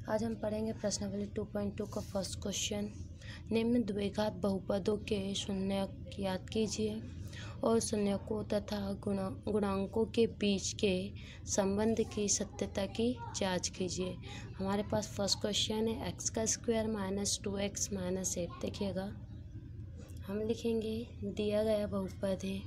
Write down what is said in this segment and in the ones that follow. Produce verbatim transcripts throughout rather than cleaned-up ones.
आज हम पढ़ेंगे प्रश्नावली टू पॉइंट टू का फर्स्ट क्वेश्चन। निम्न द्विघात बहुपदों के शून्यक याद कीजिए और शून्यकों तथा गुणा गुणांकों के बीच के संबंध की सत्यता की जांच कीजिए। हमारे पास फर्स्ट क्वेश्चन है एक्स का square minus two x minus eight. देखिएगा, हम लिखेंगे दिया गया बहुपद है,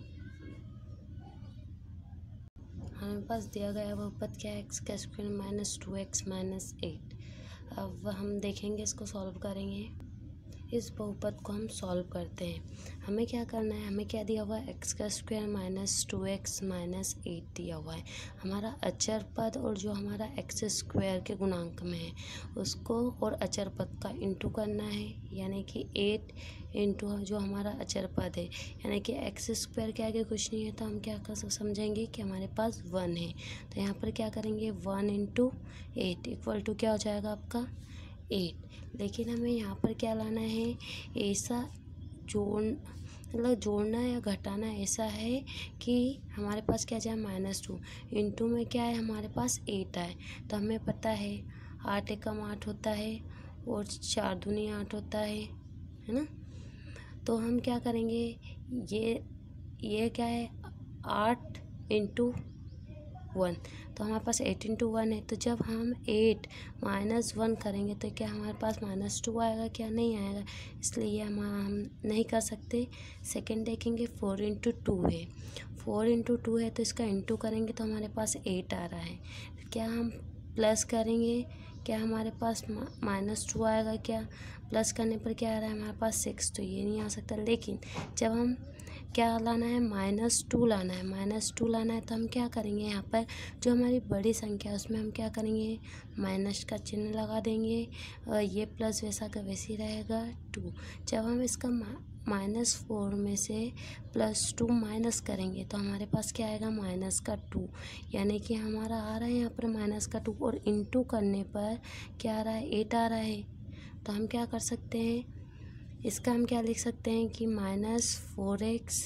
हमारे पास दिया गया बहुपद क्या है, एक्स का square minus two x minus eight. अब हम देखेंगे, इसको सॉल्व करेंगे। इस बहुपद को हम सॉल्व करते हैं। हमें क्या करना है, हमें क्या दिया हुआ है, एक्स का square minus two x minus eight दिया हुआ है। हमारा अचर पद और जो हमारा एक्स स्क्वायर के गुणांक में है उसको और अचर पद का इंटू करना है, यानी कि एट इंटू जो हमारा अचर पद है, यानी कि एक्स स्क्वायर के आगे कुछ नहीं है तो हम क्या कर समझेंगे कि हमारे पास वन है। तो यहाँ पर क्या करेंगे, one into eight equal to क्या हो जाएगा आपका एट। लेकिन हमें यहाँ पर क्या लाना है, ऐसा जोड़ मतलब जोड़ना या घटाना ऐसा है कि हमारे पास क्या जाए माइनस टू इंटू में क्या है हमारे पास एट आए। तो हमें पता है आठ एकम आठ होता है और चार दूनी आठ होता है है ना। तो हम क्या करेंगे, ये ये क्या है आठ इंटू वन, तो हमारे पास एट इंटू वन है। तो जब हम एट माइनस वन करेंगे तो क्या हमारे पास माइनस टू आएगा, क्या नहीं आएगा, इसलिए हम हम नहीं कर सकते। सेकंड देखेंगे, फोर इंटू टू है, फोर इंटू टू है तो इसका इंटू करेंगे तो हमारे पास एट आ रहा है। क्या हम प्लस करेंगे, क्या हमारे पास माइनस टू आएगा, क्या प्लस करने पर क्या आ रहा है हमारे पास सिक्स, तो ये नहीं आ सकता। लेकिन जब हम क्या लाना है, माइनस टू लाना है, माइनस टू लाना है तो हम क्या करेंगे, यहाँ पर जो हमारी बड़ी संख्या है उसमें हम क्या करेंगे, माइनस का चिन्ह लगा देंगे और ये प्लस वैसा का वैसे ही रहेगा टू। जब हम इसका माइनस फोर में से प्लस टू माइनस करेंगे तो हमारे पास क्या आएगा, माइनस का टू, यानी कि हमारा आ रहा है यहाँ पर माइनस का टू और इंटू करने पर क्या आ रहा है, एट आ रहा है। तो हम क्या कर सकते हैं, इसका हम क्या लिख सकते हैं कि माइनस फोर एक्स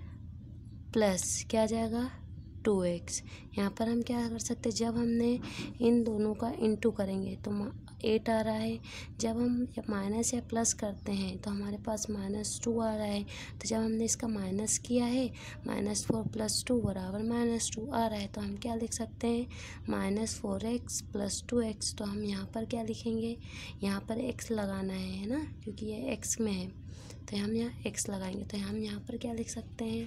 प्लस क्या आ जाएगा टू एक्स। यहाँ पर हम क्या कर सकते हैं, जब हमने इन दोनों का इंटू करेंगे तो एट आ रहा है। जब हम माइनस या प्लस करते हैं तो हमारे पास माइनस टू आ रहा है। तो जब हमने इसका माइनस किया है, माइनस फोर प्लस टू बराबर माइनस टू आ रहा है, तो हम क्या लिख सकते हैं, minus four x plus two x. तो हम यहाँ पर क्या लिखेंगे, यहाँ पर एक्स लगाना है है ना, क्योंकि ये एक्स में है तो हम यहाँ एक्स लगाएंगे। तो हम यहाँ पर क्या लिख सकते हैं,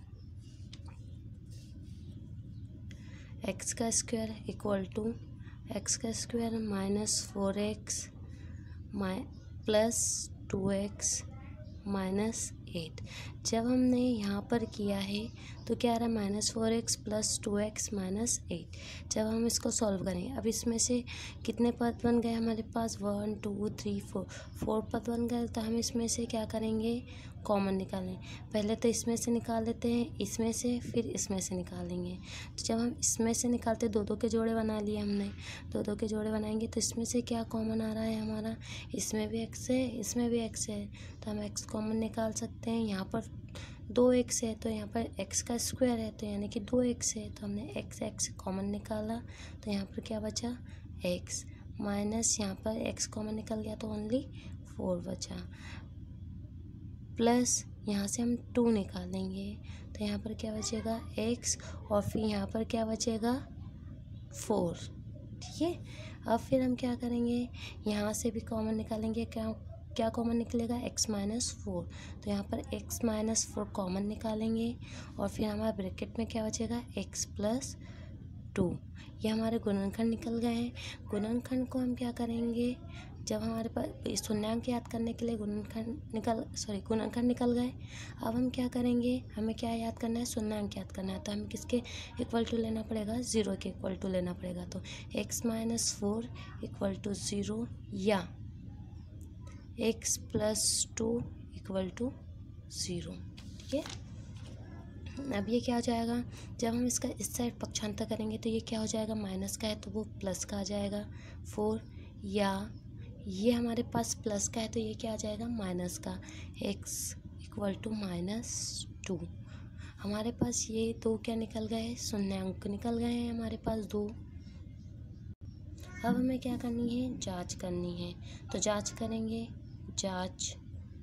एक्स का स्क्वायर इक्वल टू एक्स का स्क्वायर माइनस फोर एक्स माइ plus two x minus eight. जब हमने यहाँ पर किया है तो क्या आ रहा है, minus four x plus two x minus eight. जब हम इसको सॉल्व करेंगे, अब इसमें से कितने पद बन गए हमारे पास, one two three four, four पद बन गए। तो हम इसमें से क्या करेंगे, कॉमन निकालें। पहले तो इसमें से निकाल लेते हैं, इसमें से फिर इसमें से निकालेंगे। तो जब हम इसमें से निकालते, दो दो के जोड़े बना लिए हमने, दो दो के जोड़े बनाएंगे तो इसमें से क्या कॉमन आ रहा है हमारा, इसमें भी एक्स है इसमें भी एक्स है, तो हम एक्स कॉमन निकाल सकते हैं। यहाँ पर दो एक्स है तो यहाँ पर एक्स का स्क्वायर है तो यानी कि दो एक्स है, तो हमने एक्स एक्स कॉमन निकाला तो यहाँ पर क्या बचा, एक्स माइनस यहाँ पर एक्स कॉमन निकल गया तो ओनली फोर बचा, प्लस यहाँ से हम टू निकालेंगे तो यहाँ पर क्या बचेगा एक्स और फिर यहाँ पर क्या बचेगा फोर। ठीक है, अब फिर हम क्या करेंगे, यहाँ से भी कॉमन निकालेंगे, क्या क्या कॉमन निकलेगा, एक्स माइनस फोर। तो यहाँ पर एक्स माइनस फोर कॉमन निकालेंगे और फिर हमारे ब्रैकेट में क्या बचेगा, एक्स प्लस टू। ये हमारे गुणनखंड निकल गए हैं। गुणनखंड को हम क्या करेंगे, जब हमारे पास शून्यांक याद करने के लिए गुणनखंड निकल सॉरी गुणनखंड निकल गए, अब हम क्या करेंगे, हमें क्या याद करना है, शून्यांक याद करना है। तो हमें किसके इक्वल टू लेना पड़ेगा, ज़ीरो के इक्वल टू लेना पड़ेगा। तो x minus four equal to zero या x plus two equal to zero. ठीक है, अब ये क्या हो जाएगा, जब हम इसका इस साइड पक्षांतर करेंगे तो ये क्या हो जाएगा, माइनस का है तो वो प्लस का आ जाएगा फोर, या ये हमारे पास प्लस का है तो ये क्या आ जाएगा, माइनस का, x equal to minus two. हमारे पास ये दो क्या निकल गए, शून्यांक निकल गए हैं हमारे पास दो। अब हमें क्या करनी है, जांच करनी है। तो जांच करेंगे, जांच।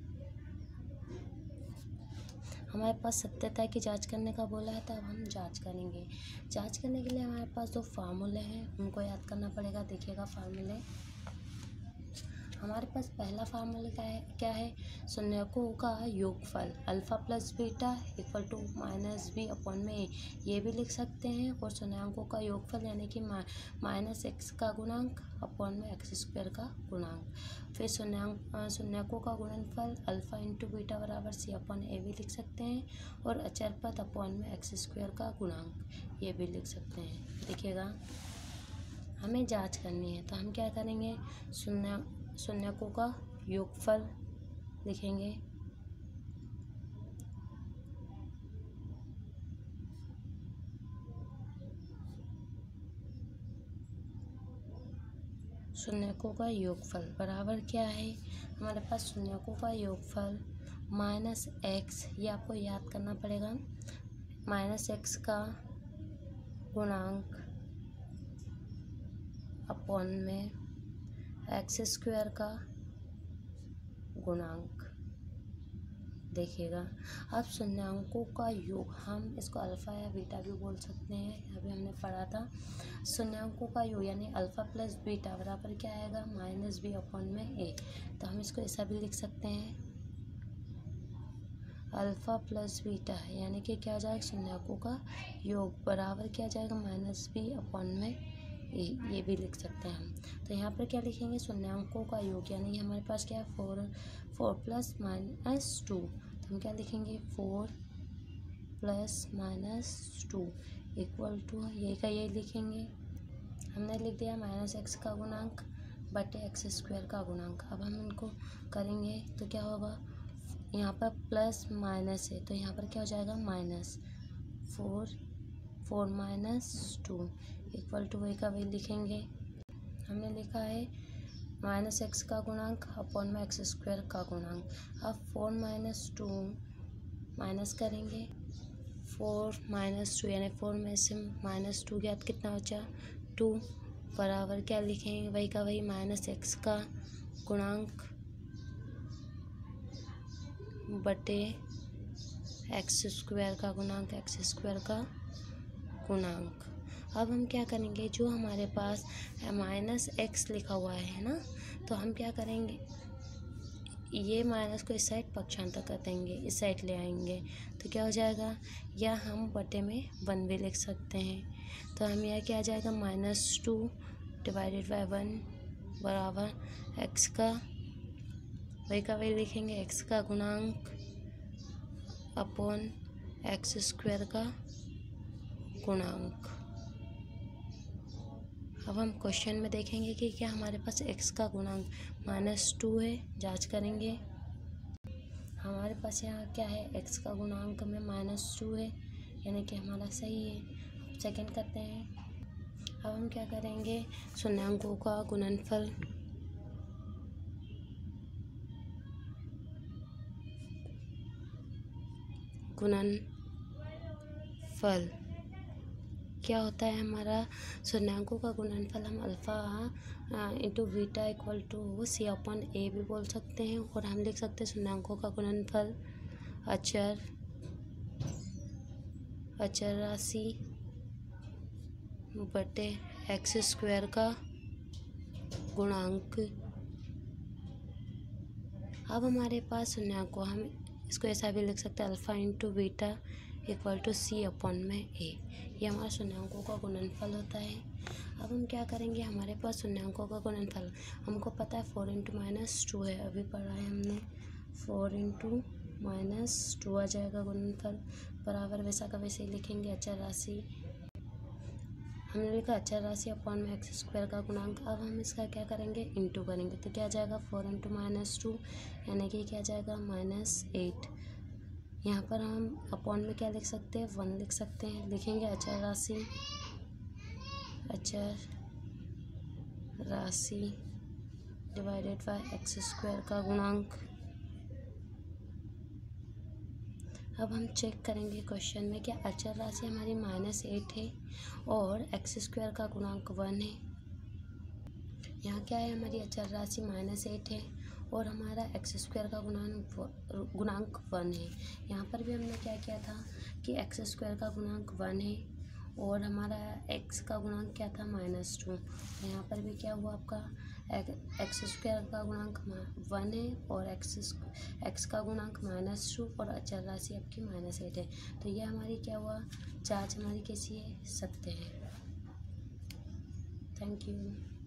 हमारे पास सत्यता की जांच करने का बोला है, तो अब हम जांच करेंगे। जांच करने के लिए हमारे पास दो फार्मूले हैं, उनको याद करना पड़ेगा। देखिएगा फार्मूले, हमारे पास पहला फार्मूला क्या है, क्या है शून्यकों का योगफल alpha plus beta equal to minus b upon में ए, ये भी लिख सकते हैं। और शून्यकों का योगफल यानी कि माइनस एक्स का गुणांक अपॉन में एक्स स्क्वायर का गुणांक। फिर शून्यक शून्यकों का गुणनफल अल्फा इंटू बीटा बराबर सी अपॉन ए भी लिख सकते हैं। और अचर पद अपॉन में एक्स स्क्वायर का गुणांक, ये भी लिख सकते हैं। देखिएगा हमें जांच करनी है, तो हम क्या करेंगे, शून्य शून्यकों का योगफल लिखेंगे। शून्यकों का योगफल बराबर क्या है हमारे पास, शून्यकों का योगफल माइनस एक्स, ये आपको याद करना पड़ेगा, माइनस एक्स का गुणांक अपॉन में एक्स स्क्वायर का गुणांक। देखिएगा अब शून्याकों का योग, हम इसको अल्फ़ा या बीटा भी बोल सकते हैं, अभी हमने पढ़ा था। शून्याकों का योग यानी अल्फ़ा प्लस बीटा बराबर क्या आएगा, माइनस बी अपॉन में ए। तो हम इसको ऐसा भी लिख सकते हैं, अल्फ़ा प्लस बीटा यानी कि क्या हो जाएगा, शून्याकों का योग बराबर क्या आ जाएगा, माइनस बी अपॉन में ए, ये भी लिख सकते हैं हम। तो यहाँ पर क्या लिखेंगे, शून्याकों का योग यानी हमारे पास क्या है, four four plus minus two. तो हम क्या लिखेंगे, four plus minus two equal to ये का ये लिखेंगे। हमने लिख दिया माइनस एक्स का गुणांक बटे एक्स स्क्वायर का गुणांक। अब हम इनको करेंगे तो क्या होगा, यहाँ पर प्लस माइनस है तो यहाँ पर क्या हो जाएगा, minus four four minus two equal to वही का वही लिखेंगे। हमने लिखा है माइनस एक्स का गुणांक अपॉन में एक्स स्क्वायर का गुणांक। अब फोर माइनस टू माइनस करेंगे, फोर माइनस टू यानी फोर में से माइनस टू गया तो कितना बचा, टू बराबर क्या लिखेंगे, वही का वही माइनस एक्स का गुणांक बटे एक्स स्क्वायर का गुणांक, एक्स स्क्वायर का गुणांक। अब हम क्या करेंगे, जो हमारे पास माइनस एक्स लिखा हुआ है ना, तो हम क्या करेंगे, ये माइनस को इस साइड पक्षांतर कर देंगे, इस साइड ले आएंगे तो क्या हो जाएगा, या हम बटे में वन भी लिख सकते हैं। तो हम यह क्या आ जाएगा, minus two divided by one बराबर एक्स का वही का वही लिखेंगे, एक्स का गुणांक अपॉन एक्स स्क्वायर का गुणांक। अब हम क्वेश्चन में देखेंगे कि क्या हमारे पास x का गुणांक माइनस टू है, जांच करेंगे। हमारे पास यहाँ क्या है, x का गुणांक में माइनस टू है यानी कि हमारा सही है। सेकंड करते हैं। अब हम क्या करेंगे, शून्याकों का गुणनफल गुणनफल क्या होता है हमारा, शून्याकों का गुणनफल हम alpha into beta equal to c upon a भी बोल सकते हैं। और हम लिख सकते हैं शून्याकों का गुणनफल अचर अचर राशि बटे एक्स स्क्वायर का गुणांक। अब हमारे पास शून्याकों, हम इसको ऐसा भी लिख सकते हैं, alpha into beta equal to c upon में ए, ये हमारा शून्याकों का गुणनफल होता है। अब हम क्या करेंगे, हमारे पास शून्याकों का गुणनफल हमको पता है फोर इंटू माइनस टू है, अभी पढ़ा है हमने, फोर इंटू माइनस टू आ जाएगा गुणनफल बराबर वैसा का वैसे ही लिखेंगे, अचर राशि हमने लिखा अचर राशि अपॉन में एक्स स्क्वायर का गुणांक। अब हम इसका क्या करेंगे, इंटू करेंगे तो क्या आ जाएगा, फोर इंटू माइनस टू यानी कि क्या आ जाएगा, माइनस एट। यहाँ पर हम अपॉन में क्या लिख सकते हैं, वन लिख सकते हैं, लिखेंगे अचर राशि अचर राशि डिवाइडेड बाय एक्स स्क्वायर का गुणांक। अब हम चेक करेंगे क्वेश्चन में, क्या अचर राशि हमारी माइनस एट है और एक्स स्क्वायर का गुणांक वन है। यहाँ क्या है, हमारी अचर राशि माइनस एट है और हमारा एक्स स्क्वायर का गुणांक गुणांक वन है। यहाँ पर भी हमने क्या किया था कि एक्स स्क्वायर का गुणांक वन है और हमारा एक्स का गुणांक क्या था, माइनस टू। यहाँ पर भी क्या हुआ, आपका एक्स स्क्वायर का गुणांक वन है और एक्स एक्स का गुणांक माइनस टू और अचर राशि आपकी माइनस एट है। तो ये हमारी क्या हुआ, जांच हमारी कैसी है, सत्य है। Thank you.